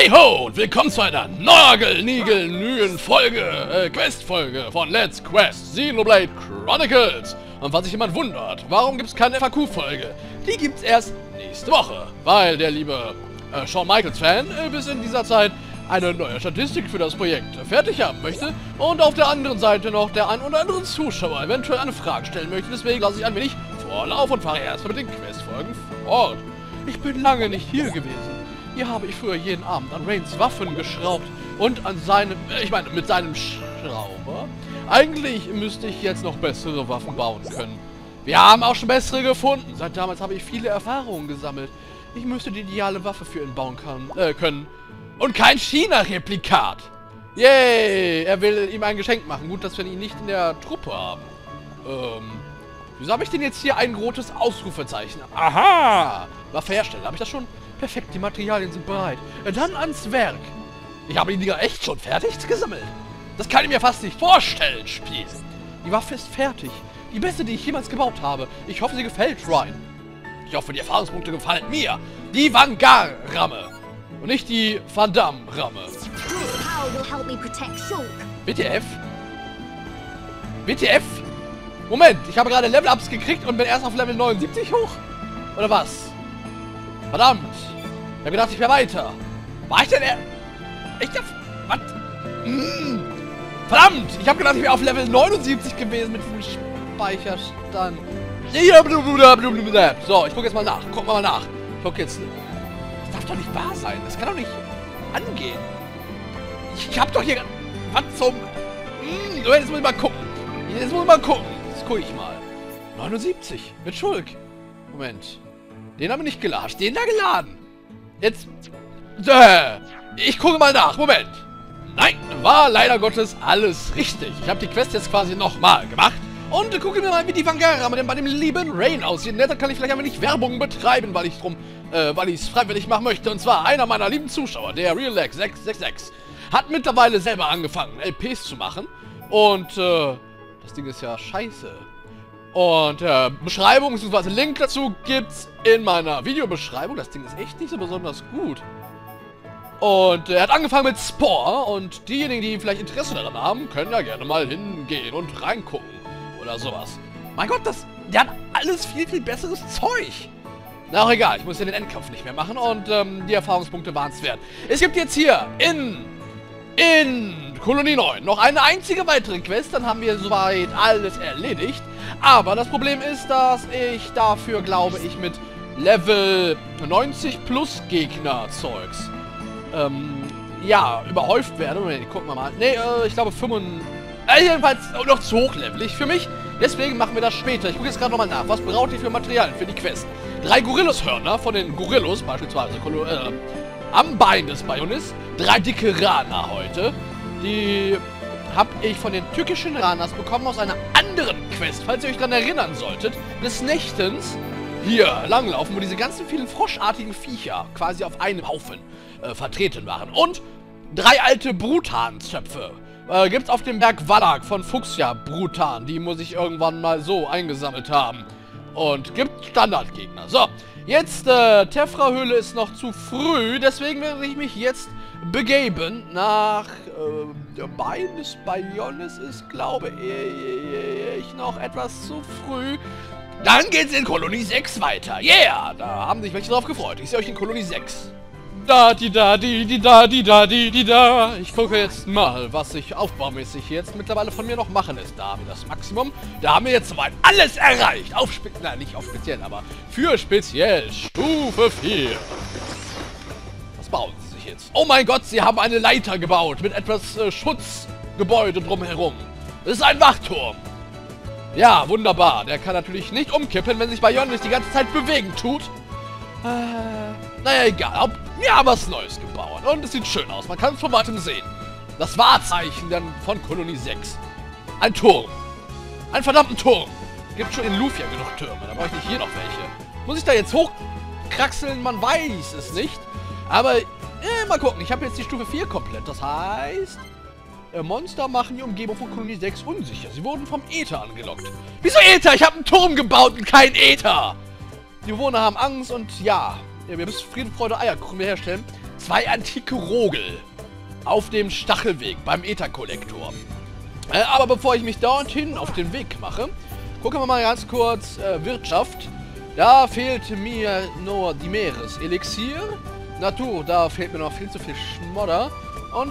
Hey ho und willkommen zu einer nagelniegelnühen Quest-Folge von Let's Quest Xenoblade Chronicles. Und falls sich jemand wundert, warum gibt es keine FAQ-Folge? Die gibt's erst nächste Woche, weil der liebe Shawn Michaels-Fan bis in dieser Zeit eine neue Statistik für das Projekt fertig haben möchte und auf der anderen Seite noch der ein oder andere Zuschauer eventuell eine Frage stellen möchte. Deswegen lasse ich ein wenig Vorlauf und fahre erstmal mit den Quest-Folgen fort. Ich bin lange nicht hier gewesen. Hier habe ich früher jeden Abend an Rains Waffen geschraubt und an seinem, mit seinem Schrauber. Eigentlich müsste ich jetzt noch bessere Waffen bauen können. Wir haben auch schon bessere gefunden. Seit damals habe ich viele Erfahrungen gesammelt. Ich müsste die ideale Waffe für ihn bauen können. Und kein China-Replikat. Yay! Er will ihm ein Geschenk machen. Gut, dass wir ihn nicht in der Truppe haben. Wieso habe ich denn jetzt hier ein rotes Ausrufezeichen? Aha! Waffe herstellen. Habe ich das schon? Perfekt, die Materialien sind bereit. Dann ans Werk. Ich habe die Dinger echt schon fertig gesammelt. Das kann ich mir fast nicht vorstellen, Spiel. Die Waffe ist fertig. Die beste, die ich jemals gebaut habe. Ich hoffe, sie gefällt Ryan. Ich hoffe, die Erfahrungspunkte gefallen mir. Die Vanguard-Ramme. Und nicht die Van Damme-Ramme. WTF? WTF? Moment, ich habe gerade Level-Ups gekriegt und bin erst auf Level 79 hoch? Oder was? Verdammt! Ich habe gedacht, ich wäre weiter. War ich denn was? Verdammt! Ich habe gedacht, ich wäre auf Level 79 gewesen mit diesem Speicherstand. So, ich gucke jetzt mal nach. Gucken wir mal nach. Ich gucke jetzt. Das darf doch nicht wahr sein. Das kann doch nicht angehen. Ich habe doch hier. Was zum. Jetzt muss ich mal gucken. Jetzt gucke ich mal. 79. Mit Schulk. Moment. Den haben wir nicht geladen. Den da geladen. Jetzt. Ich gucke mal nach. Moment. Nein, war leider Gottes alles richtig. Ich habe die Quest jetzt quasi nochmal gemacht. Und gucken wir mal, wie die Vanguard-Ramme denn bei dem lieben Rain aussieht. Da kann ich vielleicht ein wenig Werbung betreiben, weil ich es freiwillig machen möchte. Und zwar einer meiner lieben Zuschauer, der RealX666, hat mittlerweile selber angefangen, LPs zu machen. Und das Ding ist ja scheiße. Und Beschreibung bzw. Link dazu gibt's in meiner Videobeschreibung. Das Ding ist echt nicht so besonders gut. Und er hat angefangen mit Spore. Und diejenigen, die vielleicht Interesse daran haben, können ja gerne mal hingehen und reingucken. Oder sowas. Mein Gott, der hat alles viel, viel besseres Zeug. Na auch egal, ich muss ja den Endkampf nicht mehr machen. Und die Erfahrungspunkte waren es wert. Es gibt jetzt hier in Kolonie 9 noch eine einzige weitere Quest. Dann haben wir soweit alles erledigt. Aber das Problem ist, dass ich dafür, glaube ich, mit Level 90 plus Gegner-Zeugs ja, überhäuft werde. Moment, gucken wir mal. Ne, ich glaube 5. Jedenfalls noch zu hochlevelig für mich. Deswegen machen wir das später. Ich gucke jetzt gerade nochmal nach. Was braucht ihr für Materialien für die Quest? 3 Gorillos-Hörner von den Gorillos, beispielsweise am Bein des Bionis. 3 dicke Rana heute. Die habe ich von den türkischen Ranas bekommen aus einer anderen Quest, falls ihr euch daran erinnern solltet, des Nächtens hier langlaufen, wo diese ganzen vielen froschartigen Viecher quasi auf einem Haufen vertreten waren. Und 3 alte Bruthanzöpfe gibt's auf dem Berg Wallach von Fuchsia Brutan. Die muss ich irgendwann mal so eingesammelt haben. Und gibt Standardgegner. So, jetzt Tefra-Höhle ist noch zu früh, deswegen werde ich mich jetzt begeben nach Bein des Bionis ist, glaube ich, noch etwas zu früh. Dann geht's in Kolonie 6 weiter. Yeah, da haben sich welche drauf gefreut. Ich sehe euch in Kolonie 6. Ich gucke jetzt mal, was ich aufbaumäßig jetzt mittlerweile von mir noch machen lässt. Da haben wir das Maximum. Da haben wir jetzt soweit alles erreicht. Nein, nicht auf speziell, aber für speziell Stufe 4. Was bauen sie sich jetzt? Oh mein Gott, sie haben eine Leiter gebaut mit etwas Schutzgebäude drumherum. Das ist ein Wachturm. Ja, wunderbar. Der kann natürlich nicht umkippen, wenn sich Bionis die ganze Zeit bewegen tut. Naja, egal. Wir haben was Neues gebaut. Und es sieht schön aus. Man kann es von weitem sehen. Das Wahrzeichen dann von Kolonie 6. Ein Turm. Einen verdammten Turm. Gibt schon in Lufia genug Türme. Da brauche ich nicht hier noch welche. Muss ich da jetzt hochkraxeln? Man weiß es nicht. Aber, mal gucken. Ich habe jetzt die Stufe 4 komplett. Das heißt, Monster machen die Umgebung von Kolonie 6 unsicher. Sie wurden vom Äther angelockt. Wieso Äther? Ich habe einen Turm gebaut und kein Äther. Die Bewohner haben Angst und ja, wir müssen Frieden, Freude, Eierkuchen herstellen. 2 antike Rogel auf dem Stachelweg beim Ätherkollektor. Aber bevor ich mich dorthin auf den Weg mache, gucken wir mal ganz kurz Wirtschaft. Da fehlt mir nur die Meereselixier. Natur, da fehlt mir noch viel zu viel Schmodder. Und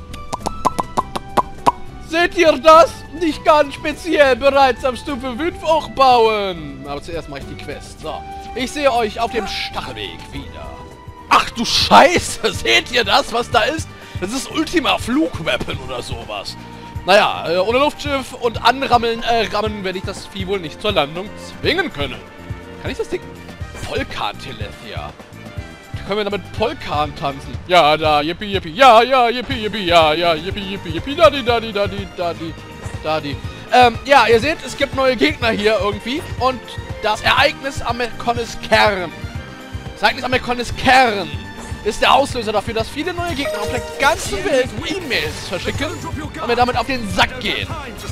seht ihr das? Nicht ganz speziell, bereits am Stufe 5 hochbauen. Aber zuerst mache ich die Quest. So, ich sehe euch auf dem Stachelweg wieder. Ach du Scheiße, seht ihr das, was da ist? Das ist Ultima Flugweapon oder sowas. Naja, ohne Luftschiff und anrammen werde ich das Vieh wohl nicht zur Landung zwingen können. Kann ich das Ding? Polka-Telethia. Können wir damit Polkan tanzen? Ja, da, yippie, yippie, ja, yippie, yippie, ja, yippie, yippie, yippie, dadi. Ja, ihr seht, es gibt neue Gegner hier irgendwie. Und das Ereignis am Mechonis Kern. Das Ereignis am Mechonis Kern ist der Auslöser dafür, dass viele neue Gegner auf der ganzen Welt E-Mails verschicken und wir damit auf den Sack gehen.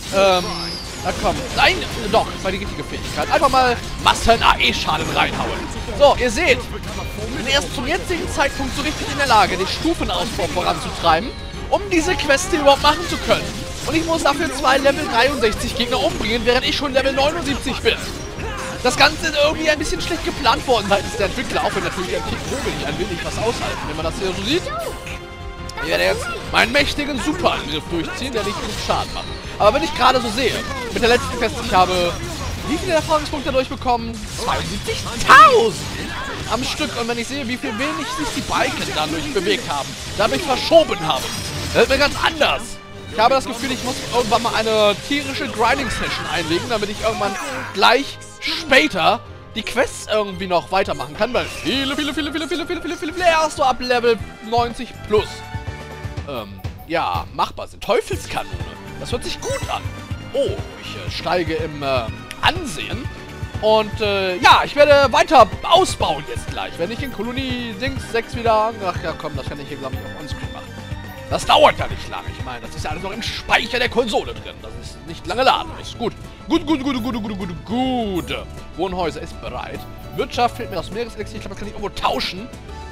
Na komm. Nein, doch, das war die richtige Fähigkeit. Einfach mal Massen-AE-Schaden reinhauen. So, ihr seht, ich bin erst zum jetzigen Zeitpunkt so richtig in der Lage, den Stufenausbau voranzutreiben, um diese Quest hier überhaupt machen zu können. Und ich muss dafür 2 Level 63 Gegner umbringen, während ich schon Level 79 bin. Das Ganze ist irgendwie ein bisschen schlecht geplant worden seitens der Entwickler, auch wenn natürlich der Tick-Vogel nicht ein wenig was aushalten, wenn man das hier so sieht. Ich werde jetzt meinen mächtigen Superangriff durchziehen, der nicht genug Schaden macht. Aber wenn ich gerade so sehe, mit der letzten Quest, ich habe wie viele Erfahrungspunkte durchbekommen? 72.000 am Stück. Und wenn ich sehe, wie viel wenig sich die Balken dadurch bewegt haben, dadurch verschoben haben, das ist mir ganz anders. Ich habe das Gefühl, ich muss irgendwann mal eine tierische Grinding-Session einlegen, damit ich irgendwann gleich später die Quests irgendwie noch weitermachen kann, weil viele erst so ab Level 90 plus ja, machbar sind. Teufelskanone. Das hört sich gut an. Oh, ich steige im Ansehen. Und ja, ich werde weiter ausbauen jetzt gleich. Wenn ich in Kolonie Dings 6 wieder... Ach ja, komm, das kann ich hier, glaube ich, auch onscreen machen. Das dauert ja nicht lange. Ich meine, das ist ja alles noch im Speicher der Konsole drin. Das ist nicht lange laden. Ist gut. Gut. Wohnhäuser ist bereit. Wirtschaft fehlt mir das Meereselixier. Ich glaube, das kann ich irgendwo tauschen.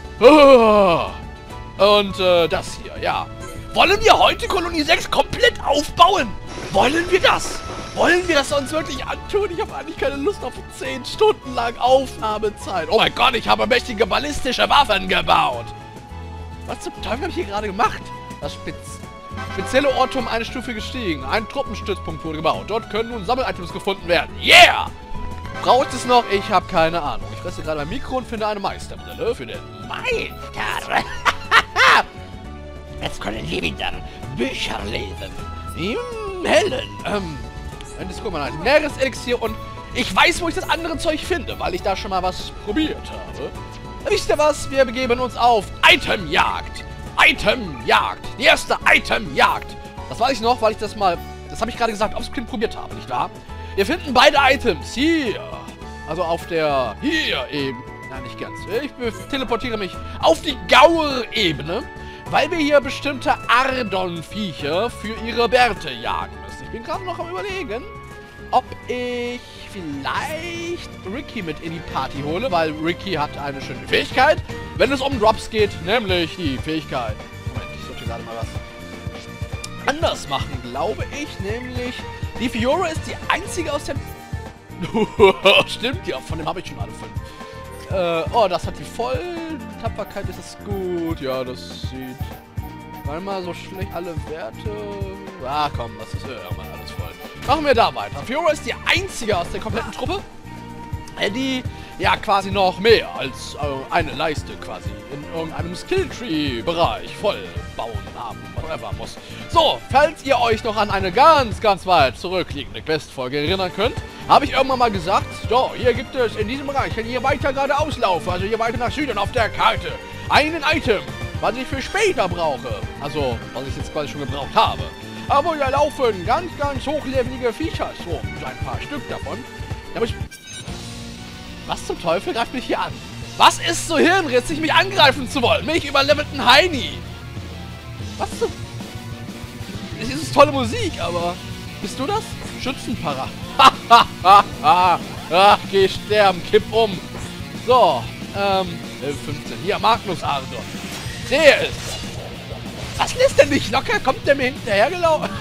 Und das hier, ja. Wollen wir heute Kolonie 6 komplett aufbauen? Wollen wir das? Wollen wir das uns wirklich antun? Ich habe eigentlich keine Lust auf 10 Stunden lang Aufnahmezeit. Oh mein Gott, ich habe mächtige ballistische Waffen gebaut. Was zum Teufel habe ich hier gerade gemacht? Das spezielle Ort um eine Stufe gestiegen. Ein Truppenstützpunkt wurde gebaut. Dort können nun Sammel-Items gefunden werden. Yeah! Braucht es noch? Ich habe keine Ahnung. Ich fresse gerade mein Mikro und finde eine Meisterbrille für den Meister. Jetzt können wir wieder Bücher lesen. Im Hellen. Das guck mal an. Meereselixier und ich weiß, wo ich das andere Zeug finde, weil ich da schon mal was probiert habe. Wisst ihr was? Wir begeben uns auf Itemjagd. Itemjagd. Die erste Itemjagd. Das weiß ich noch, weil ich das mal... Das habe ich gerade gesagt, offscreen probiert habe, nicht wahr? Wir finden beide Items hier. Also auf der... Hier eben. Nein, nicht ganz. Ich teleportiere mich auf die Gaur-Ebene, weil wir hier bestimmte Ardon-Viecher für ihre Bärte jagen müssen. Ich bin gerade noch am Überlegen, ob ich vielleicht Ricky mit in die Party hole, weil Ricky hat eine schöne Fähigkeit, wenn es um Drops geht, nämlich die Fähigkeit. Moment, ich sollte gerade mal was anders machen, glaube ich, nämlich die Fiora ist die einzige aus dem... Stimmt, ja, von dem habe ich schon alle 5. Oh, das hat die voll. Tapferkeit ist es gut. Ja, das sieht mal so schlecht alle Werte. Ah, komm, das ist irgendwann alles voll. Machen wir da weiter. Fiora ist die einzige aus der kompletten Truppe, die ja quasi noch mehr als eine Leiste quasi in irgendeinem Skilltree-Bereich voll bauen haben, whatever muss. So, falls ihr euch noch an eine ganz weit zurückliegende Questfolge erinnern könnt, habe ich irgendwann mal gesagt, so, hier gibt es in diesem Bereich, wenn ich hier weiter geradeaus laufe, also hier weiter nach Süden auf der Karte, einen Item, was ich für später brauche. Also, was ich jetzt quasi schon gebraucht habe. Aber hier laufen ganz hochlevelige Viecher, so ein paar Stück davon. Da muss ich... Was zum Teufel greift mich hier an? Was ist so hirnrissig, mich angreifen zu wollen? Mich überlevelten Heini. Was zum... Es ist tolle Musik, aber... Bist du das? Schützenpara. Ach, geh sterben, kipp um. So, 15. Hier, Magnus Ardon. Der ist. Was lässt denn nicht locker? Kommt der mir hinterhergelaufen?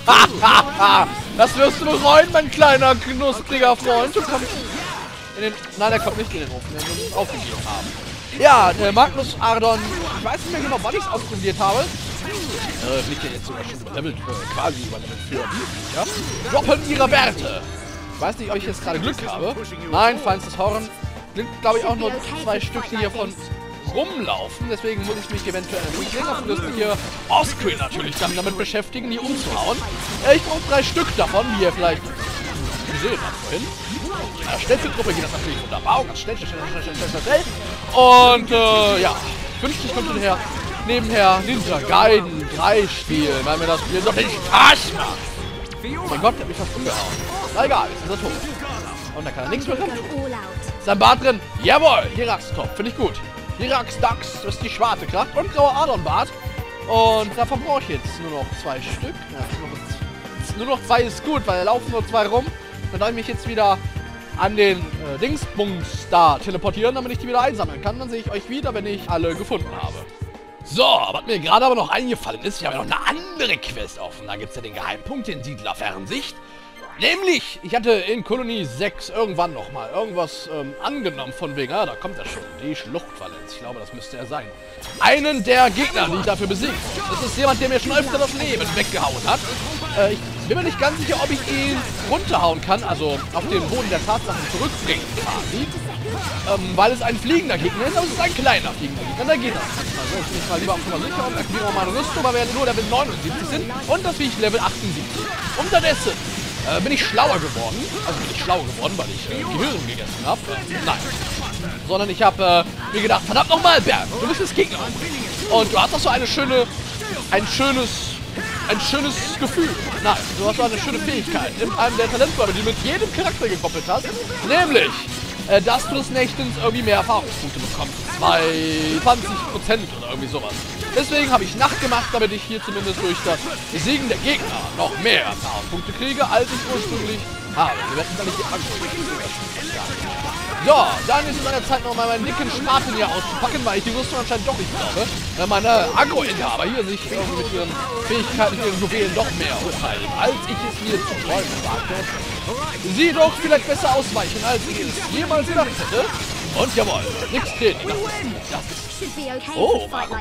Das wirst du bereuen, mein kleiner, knuspriger Freund. Du kommst in den... Nein, er kommt nicht in den Ofen, den wir uns aufgegeben haben. Ja, Magnus Ardon, ich weiß nicht mehr genau, wann ich es ausprobiert habe. Liegt ja jetzt sogar schon überlevelt, quasi überlevelt für die, ja. Droppen ihre Werte. Ich weiß nicht, ob ich jetzt gerade Glück habe. Nein, feinstes Horn. Sind, glaube ich, auch nur 2 Stück, die hiervon rumlaufen. Deswegen muss ich mich eventuell nicht längerfristig hier offscreen natürlich dann damit beschäftigen, die umzuhauen. Ich brauche 3 Stück davon, wie ihr vielleicht gesehen habt vorhin. In einer Schnellzündgruppe geht das natürlich wunderbar. Ganz schnell. Und ja, 50 kommt nebenher Ninja Gaiden 3 spielen, weil mir das Spiel doch nicht Spaß macht. Oh mein Gott, der hat mich fast umgehauen. Na egal, jetzt ist er tot. Und da kann er nichts mehr tun. Ist ein Bart drin? Jawohl, Hirax-Kopf, finde ich gut. Hirax-Dax, das ist die schwarze Kraft und grauer Adon-Bart. Und davon brauche ich jetzt nur noch 2 Stück. Ja, nur noch 2 ist gut, weil da laufen nur 2 rum. Dann darf ich mich jetzt wieder an den Dingsbums da teleportieren, damit ich die wieder einsammeln kann. Dann sehe ich euch wieder, wenn ich alle gefunden habe. So, was mir gerade aber noch eingefallen ist, ich habe ja noch eine andere Quest offen. Da gibt es ja den Geheimpunkt in Siedlerfernsicht. Nämlich, ich hatte in Kolonie 6 irgendwann nochmal irgendwas angenommen von wegen, da kommt er schon, die Schluchtvalenz. Ich glaube, das müsste er sein. Einen der Gegner, die ich dafür besiegt. Das ist jemand, der mir schon öfter das Leben weggehauen hat. Ich bin mir nicht ganz sicher, ob ich ihn runterhauen kann, also auf den Boden der Tatsachen zurückbringen quasi. Weil es ein fliegender Gegner ist, aber es ist ein kleiner fliegender Gegner. Da geht das. Also ich bin mich mal lieber auf Nummer sicher und aktiviere meine Rüstung, weil wir nur Level 79 sind und das Viech Level 78. Unterdessen bin ich schlauer geworden. Also bin ich schlauer geworden, weil ich Gehirn gegessen habe. Nein. Sondern ich habe mir gedacht, verdammt nochmal, Bernd, du bist das Gegner. Und du hast doch so ein schönes Gefühl. Nein, du hast so eine schöne Fähigkeit in einem der Talentbäume, die du mit jedem Charakter gekoppelt hast. Nämlich, dass du des Nächtens irgendwie mehr Erfahrungspunkte bekommst. 20% oder irgendwie sowas. Deswegen habe ich Nacht gemacht, damit ich hier zumindest durch das Besiegen der Gegner noch mehr Erfahrungspunkte kriege, als ich ursprünglich habe. Wir werden gar nicht die Angst. So, dann ist es an der Zeit, nochmal meinen dicken Spaten hier auszupacken, weil ich die Rüstung anscheinend doch nicht brauche. Weil meine Agro-Inhaber hier sich irgendwie mit ihren Fähigkeiten, mit ihren Juwelen doch mehr hochhalten, als ich es mir zu träumen wagte. Sie doch vielleicht besser ausweichen, als ich es jemals gedacht hätte. Und jawohl, nix Training. Oh, Marco,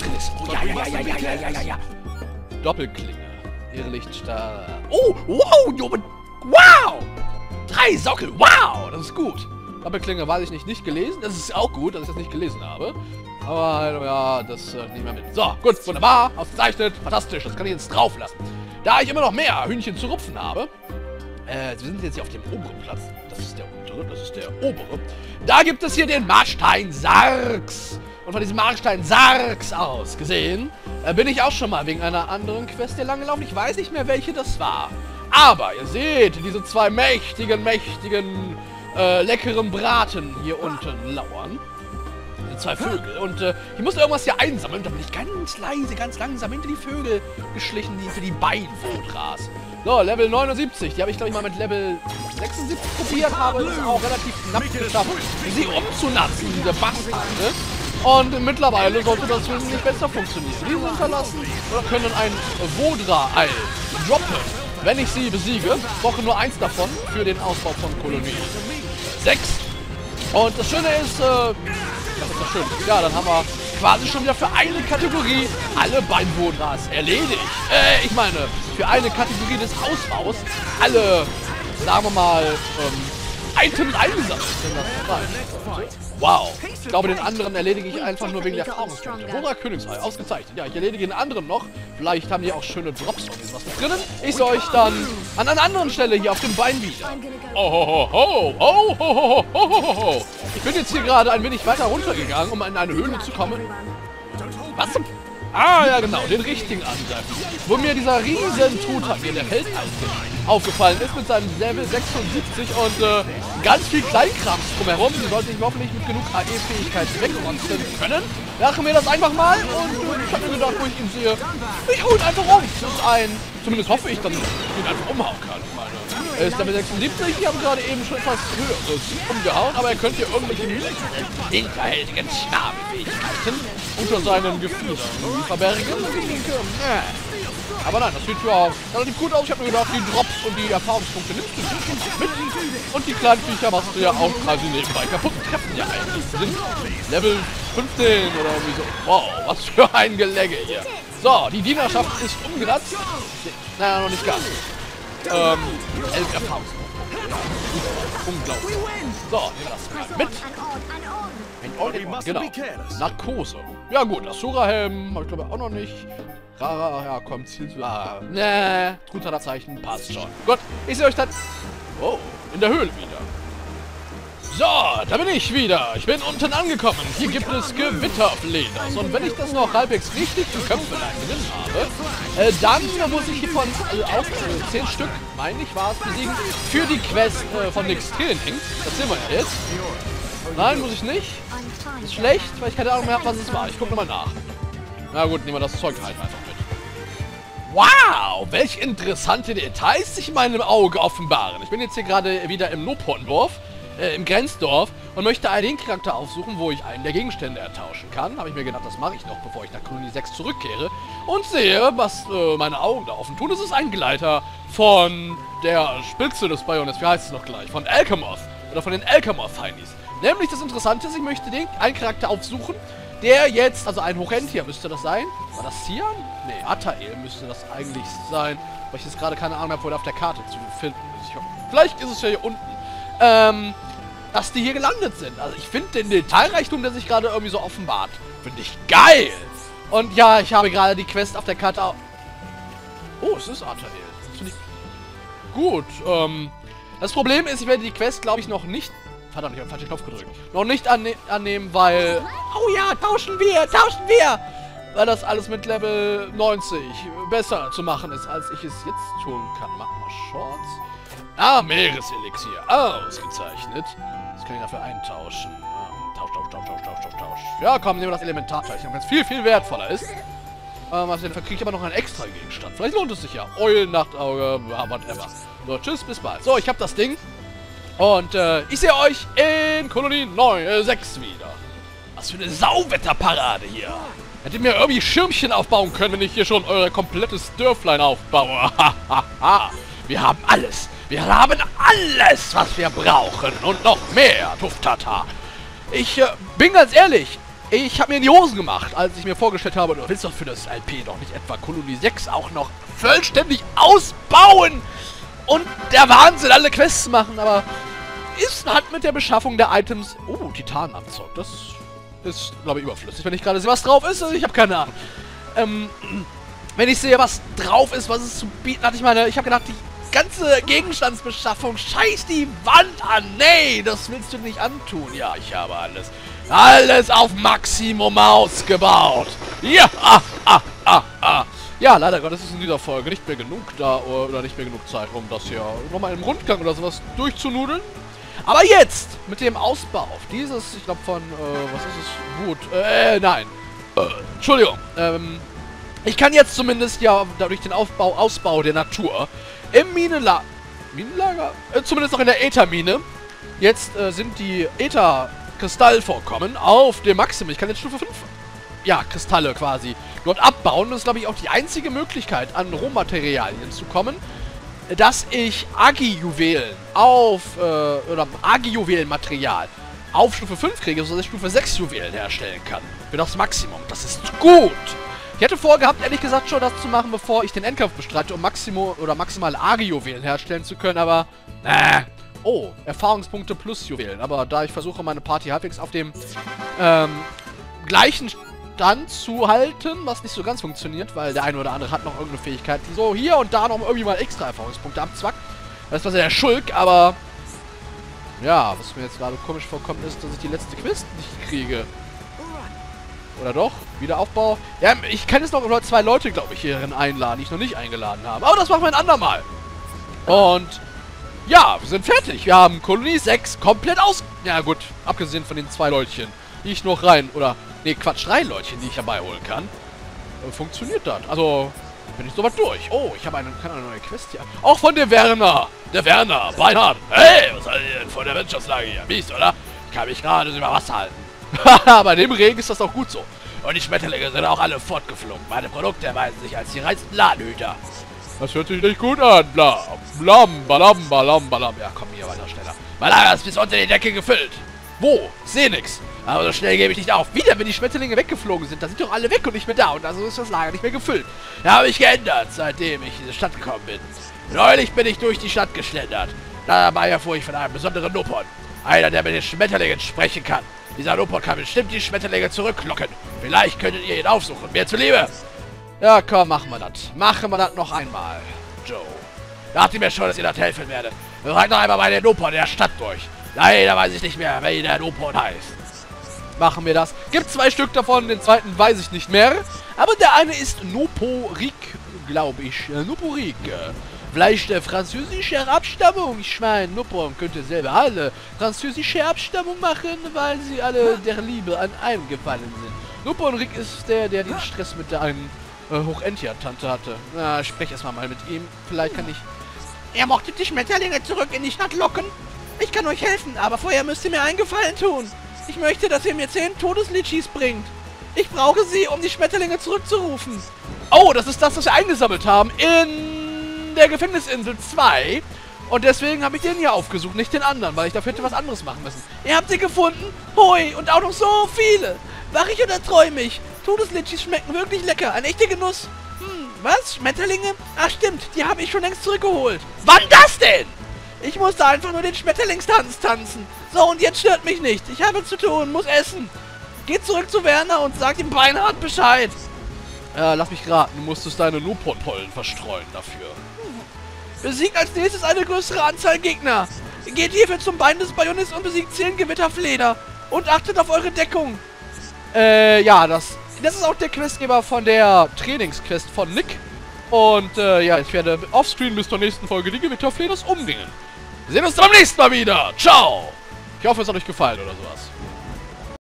ja. Doppelklinge. Irrlichtstar. Oh, wow, Junge. Wow! 3 Sockel, wow, das ist gut. Doppelklinge weiß ich nicht gelesen. Das ist auch gut, dass ich das nicht gelesen habe. Aber ja, das nicht mehr mit. So, gut, wunderbar, ausgezeichnet, fantastisch. Das kann ich jetzt drauf lassen. Da ich immer noch mehr Hühnchen zu rupfen habe, wir sind jetzt hier auf dem oberen Platz. Das ist der untere, das ist der obere. Da gibt es hier den Marstein Sarx. Und von diesem Marstein Sarx aus gesehen, bin ich auch schon mal wegen einer anderen Quest hier lang gelaufen. Ich weiß nicht mehr, welche das war. Aber ihr seht diese 2 mächtigen, leckeren Braten hier unten lauern. Diese 2 Vögel. Und ich musste irgendwas hier einsammeln. Da bin ich ganz leise, ganz langsam hinter die Vögel geschlichen, die für die Beinfodras. So, Level 79. Die habe ich, glaube ich, mal mit Level 76 probiert. Habe es auch relativ knapp geschafft, sie umzunatzen, diese Bastarde. Und mittlerweile sollte das wesentlich besser funktionieren. Diese hinterlassen können ein Vodra-Ei droppen, wenn ich sie besiege. Ich brauche nur 1 davon für den Ausbau von Kolonie 6. Und das Schöne ist, was ist das Schöne? Ja, dann haben wir quasi schon wieder für eine Kategorie alle Beinvodras erledigt. Ich meine, für eine Kategorie des Ausbaus alle, sagen wir mal, Items eingesammelt. Wow. Ich glaube, den anderen erledige ich einfach nur wegen der Erfahrungspunkte. Vodra Königsei, ausgezeichnet. Ja, ich erledige den anderen noch. Vielleicht haben die auch schöne Drops und was mit drinnen. Ich sehe euch dann an einer anderen Stelle hier auf dem Bein wieder. Oh. Ich bin jetzt hier gerade ein wenig weiter runtergegangen, um in eine Höhle zu kommen. Was zum... Ah, ja genau, den richtigen angreifen. Wo mir dieser riesen Tutan hier, der Feldeisgen, aufgefallen ist mit seinem Level 76 und ganz viel Kleinkrams drumherum. Die sollte ich hoffentlich mit genug AE-Fähigkeit wegmonstern können. Machen wir das einfach mal und ich habe mir gedacht, wo ich ihn sehe, ich hole ihn einfach um. Das ist ein, zumindest hoffe ich, dass ich ihn einfach umhauen kann. Ich meine, er ist Level 76, ich habe gerade eben schon etwas höheres umgehauen, aber er könnte hier irgendwelche hinterhältigen Schnabelfähigkeiten unter seinen Gefiedern verbergen. Aber nein, das sieht ja relativ gut aus. Ich habe mir gedacht, die Drops und die Erfahrungspunkte nimmst du mit. Und die kleinen Viecher machst du ja auch quasi nebenbei kaputt. Treffen ja eigentlich. Die sind Level 15 oder irgendwie so. Wow, was für ein Gelege hier. So, die Dienerschaft ist umgenutzt. Naja, noch nicht ganz. 11 Erfahrungspunkte. Ja, unglaublich. So, nehmen wir das mal mit. Ein All-in-One, genau. Narkose. Ja gut, Asura-Helm habe ich glaube auch noch nicht. Rara, ja komm, Ziel. Truthahnerzeichen, passt schon. Gut, ich sehe euch dann... Oh, in der Höhle wieder. So, da bin ich wieder. Ich bin unten angekommen. Hier gibt es Gewitterfleders. Und wenn ich das noch halbwegs richtig in Köpfe drin habe, dann muss ich hiervon auch 10 Stück, meine ich, war es, besiegen für die Quest von Nix Training. Das sehen wir ja jetzt. Nein, muss ich nicht. Ist schlecht, weil ich keine Ahnung mehr habe, was es war. Ich gucke nochmal nach. Na gut, nehmen wir das Zeug halt einfach mit. Wow, welche interessante Details sich in meinem Auge offenbaren. Ich bin jetzt hier gerade wieder im Lobhorndorf, im Grenzdorf und möchte den Charakter aufsuchen, wo ich einen der Gegenstände ertauschen kann. Habe ich mir gedacht, das mache ich noch, bevor ich nach Kolonie 6 zurückkehre. Und sehe, was meine Augen da offen tun. Es ist ein Gleiter von der Spitze des Bionis, wie heißt es noch gleich? Von Alchemoth oder von den Alchemoth-Heinis. Nämlich das Interessante ist, ich möchte einen Charakter aufsuchen, der jetzt, also ein Hochentia müsste das sein. War das Cian? Nee, Atael müsste das eigentlich sein. Weil ich jetzt gerade keine Ahnung habe, wo der auf der Karte zu finden ist. Vielleicht ist es ja hier unten. Dass die hier gelandet sind. Also ich finde den Detailreichtum, der sich gerade irgendwie so offenbart, finde ich geil. Und ja, ich habe gerade die Quest auf der Karte auch... Oh, es ist Atael. Das finde ich... Gut, das Problem ist, ich werde die Quest, glaube ich, noch nicht... Verdammt, ich habe den falschen Knopf gedrückt. Noch nicht annehmen, weil... Oh ja, tauschen wir! Weil das alles mit Level 90 besser zu machen ist, als ich es jetzt tun kann. Magma Shorts. Ah, Meereselixier. Ausgezeichnet. Das kann ich dafür eintauschen. Tausch. Ja, komm, nehmen wir das Elementarteilchen, wenn es viel, viel wertvoller ist. Was denn? Kriege ich aber noch einen extra Gegenstand. Vielleicht lohnt es sich ja. Eulen, Nachtauge, whatever. So, tschüss, bis bald. So, ich habe das Ding. Und ich sehe euch in Kolonie 6 wieder. Was für eine Sauwetterparade hier. Hättet ihr mir irgendwie Schirmchen aufbauen können, wenn ich hier schon eure komplettes Dörflein aufbaue. Wir haben alles. Wir haben alles, was wir brauchen. Und noch mehr, Tuftata. Ich bin ganz ehrlich. Ich habe mir in die Hosen gemacht, als ich mir vorgestellt habe, du willst doch für das LP doch nicht etwa Kolonie 6 auch noch vollständig ausbauen. Und der Wahnsinn, alle Quests machen, aber hat mit der Beschaffung der Items... Oh, Titanabzug, das ist, glaube ich, überflüssig, wenn ich gerade sehe, was drauf ist. Also ich habe keine Ahnung. Wenn ich sehe, was drauf ist, was es zu bieten hat, ich habe gedacht, die ganze Gegenstandsbeschaffung, scheiß die Wand an. Nee, das willst du nicht antun. Ja, ich habe alles. Alles auf Maximum ausgebaut. Ja, Ja, leider Gottes ist in dieser Folge nicht mehr genug da, oder nicht mehr genug Zeit, um das hier nochmal im Rundgang oder sowas durchzunudeln. Aber jetzt, mit dem Ausbau auf dieses, ich glaube von, was ist es? Wut, nein. Entschuldigung, ich kann jetzt zumindest ja dadurch den Ausbau der Natur im Minenlager, zumindest noch in der Äthermine, jetzt sind die Äther-Kristallvorkommen auf dem Maximum. Ich kann jetzt Stufe 5, ja, Kristalle quasi dort abbauen. Das ist, glaube ich, auch die einzige Möglichkeit, an Rohmaterialien zu kommen, dass ich Agi-Juwelen oder Agi-Juwelen-Material auf Stufe 5 kriege, sodass ich Stufe 6 Juwelen herstellen kann. Für das Maximum. Das ist gut. Ich hätte vorgehabt, ehrlich gesagt, schon das zu machen, bevor ich den Endkampf bestreite, um maximale Agi-Juwelen herstellen zu können, aber... Oh, Erfahrungspunkte plus Juwelen. Aber da ich versuche, meine Party halbwegs auf dem gleichen Stand zu halten, was nicht so ganz funktioniert, weil der eine oder andere hat noch irgendeine Fähigkeit, die so hier und da noch irgendwie mal extra Erfahrungspunkte abzwackt. Das ist was der Schulk, aber... Ja, was mir jetzt gerade komisch vorkommt, ist, dass ich die letzte Quest nicht kriege. Oder doch? Wiederaufbau? Ja, ich kann jetzt noch 2 Leute, glaube ich, hierin einladen, die ich noch nicht eingeladen habe. Aber das machen wir ein andermal. Und ja, wir sind fertig. Wir haben Kolonie 6 komplett aus... Ja gut, abgesehen von den 2 Leutchen, die ich noch rein... Oder, nee, Quatsch, 3 Leutchen, die ich herbeiholen kann. Funktioniert das. Also, bin ich soweit durch. Oh, ich habe eine neue Quest hier. Auch von der Werner. Der Werner, Beinhard. Hey, was seid ihr denn von der Wirtschaftslage hier? Mies, oder? Ich kann mich gerade über Wasser halten. Bei dem Regen ist das auch gut so. Und die Schmetterlinge sind auch alle fortgeflogen. Meine Produkte erweisen sich als die reinsten Ladenhüter. Das hört sich nicht gut an. Blam, blam, balam, balam, balam. Ja, komm hier weiter schneller. Mein Lager ist bis unter die Decke gefüllt. Wo? Ich sehe nix. Aber so schnell gebe ich nicht auf. Wieder, wenn die Schmetterlinge weggeflogen sind, da sind doch alle weg und nicht mehr da. Und also ist das Lager nicht mehr gefüllt. Da habe ich geändert, seitdem ich in diese Stadt gekommen bin. Neulich bin ich durch die Stadt geschlendert. Dabei erfuhr ich von einem besonderen Nopon. Einer, der mit den Schmetterlingen sprechen kann. Dieser Nopon kann bestimmt die Schmetterlinge zurücklocken. Vielleicht könntet ihr ihn aufsuchen. Mir zuliebe. Ja, komm, machen wir das. Machen wir das noch einmal, Joe. Dachte mir schon, dass ihr das helfen werdet. Fragt noch einmal bei den Nopon der Stadt durch. Leider weiß ich nicht mehr, wer der Nopon heißt. Machen wir das. Gibt 2 Stück davon, den zweiten weiß ich nicht mehr. Aber der eine ist Noporik, glaube ich. Noporik. Vielleicht französischer Abstammung. Ich meine, Nopon könnte selber alle französische Abstammung machen, weil sie alle der Liebe an einem gefallen sind. Noporik ist der den Stress mit der einen Hochentja-Tante hatte. Na, ich spreche erstmal mal mit ihm. Vielleicht kann ich... Er mochte die Schmetterlinge zurück in die Stadt locken. Ich kann euch helfen, aber vorher müsst ihr mir einen Gefallen tun. Ich möchte, dass ihr mir 10 Todeslitschis bringt. Ich brauche sie, um die Schmetterlinge zurückzurufen. Oh, das ist das, was wir eingesammelt haben in der Gefängnisinsel 2. Und deswegen habe ich den hier aufgesucht, nicht den anderen, weil ich dafür hätte was anderes machen müssen. Ihr habt sie gefunden? Hui, und auch noch so viele. Wach ich oder träume ich? Todeslitschis schmecken wirklich lecker, ein echter Genuss. Was? Schmetterlinge? Ach stimmt, die habe ich schon längst zurückgeholt. Wann das denn? Ich musste einfach nur den Schmetterlingstanz tanzen. So, und jetzt stört mich nicht. Ich habe zu tun, muss essen. Geht zurück zu Werner und sagt ihm beinhart Bescheid. Lass mich raten, du musstest deine Nopon-Pollen verstreuen dafür. Besiegt als nächstes eine größere Anzahl Gegner. Geht hierfür zum Bein des Bajonis und besiegt 10 Gewitterfleder. Und achtet auf eure Deckung. Ja, das ist auch der Questgeber von der Trainingsquest von Nick. Und, ja, ich werde offscreen bis zur nächsten Folge die Gewitterfleders umdingen. Wir sehen uns dann beim nächsten Mal wieder. Ciao. Ich hoffe, es hat euch gefallen oder sowas.